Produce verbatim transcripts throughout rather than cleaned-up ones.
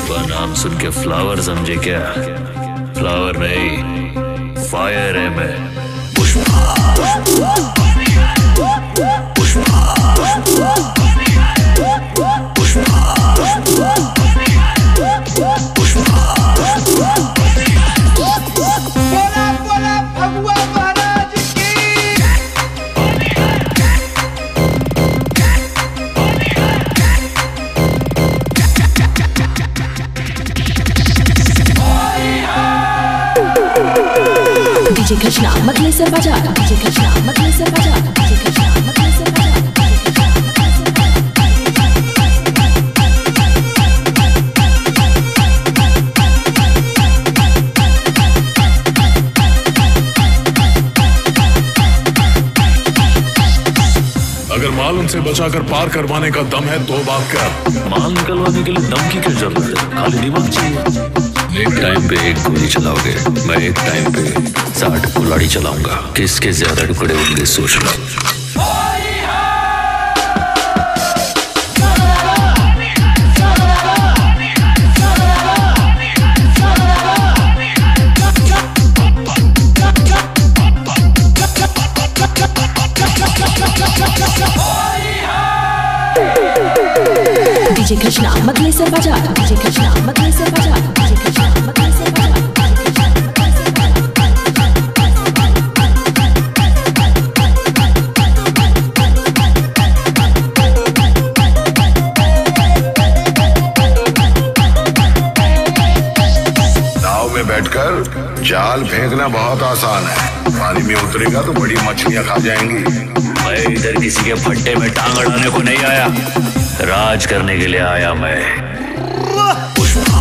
पुष्पा नाम सुन के फ्लावर समझे क्या? फ्लावर नहीं, फायर है मैं। पुष्पा डीजे कृष्णा मतले सर बजा, डीजे कृष्णा मतले सर बजा, डीजे कृष्णा मतले सर बजा। अगर माल उनसे बचाकर पार करवाने का दम है तो बात कर। माल निकलवाने के लिए दम की क्या जरूरत है? खाली दिमाग चाहिए। एक टाइम पे एक गोली चलाओगे, मैं एक टाइम पे साठ कुल्हाड़ी चलाऊंगा। किसके ज्यादा टुकड़े होंगे सोच लो। डीजे कृष्णा मतले सर बजा, डीजे कृष्णा मतले सर बजा, डीजे कृष्णा मतले सर बजा। नाव में बैठकर जाल फेंकना बहुत आसान है, पानी में उतरेगा तो बड़ी मछलियां खा जाएंगी। मैं इधर किसी के फट्टे में टांग अड़ाने को नहीं आया, राज करने के लिए आया मैं। पुष्पा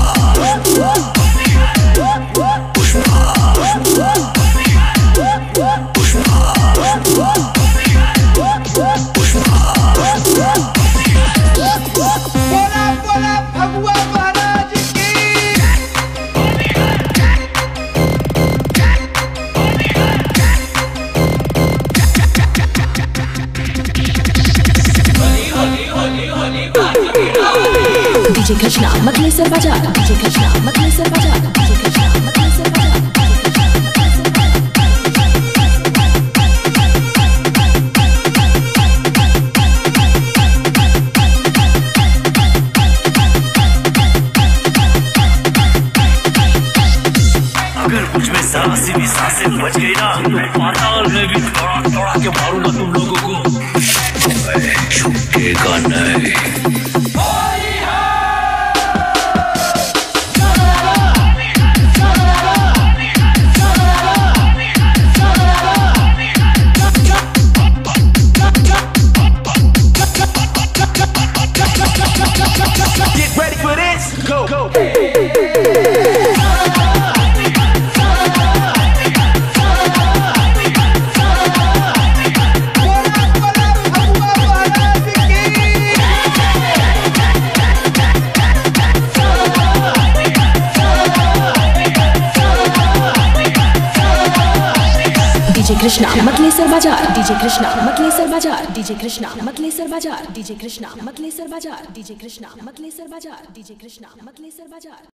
डीजे कृष्णा मतले सर बजा, डीजे कृष्णा मतले सर बजा, डीजे कृष्णा मतले सर बजा। अगर कुछ में जरा सी भी सांसें बच गई ना, तो पाताल में भी दौड़ा दौड़ा के मारूंगा तुम लोगों को। मैं झुकेगा नहीं। Get ready for this. Go, go. DJ Krishna मतले सर बजा, डीजे कृष्णा मतले सर बजा, डीजे कृष्णा मतले सर बजा, डीजे कृष्णा मतले सर बजा, डीजे कृष्णा मतले सर बजा, डीजे कृष्णा मतले सर बजा।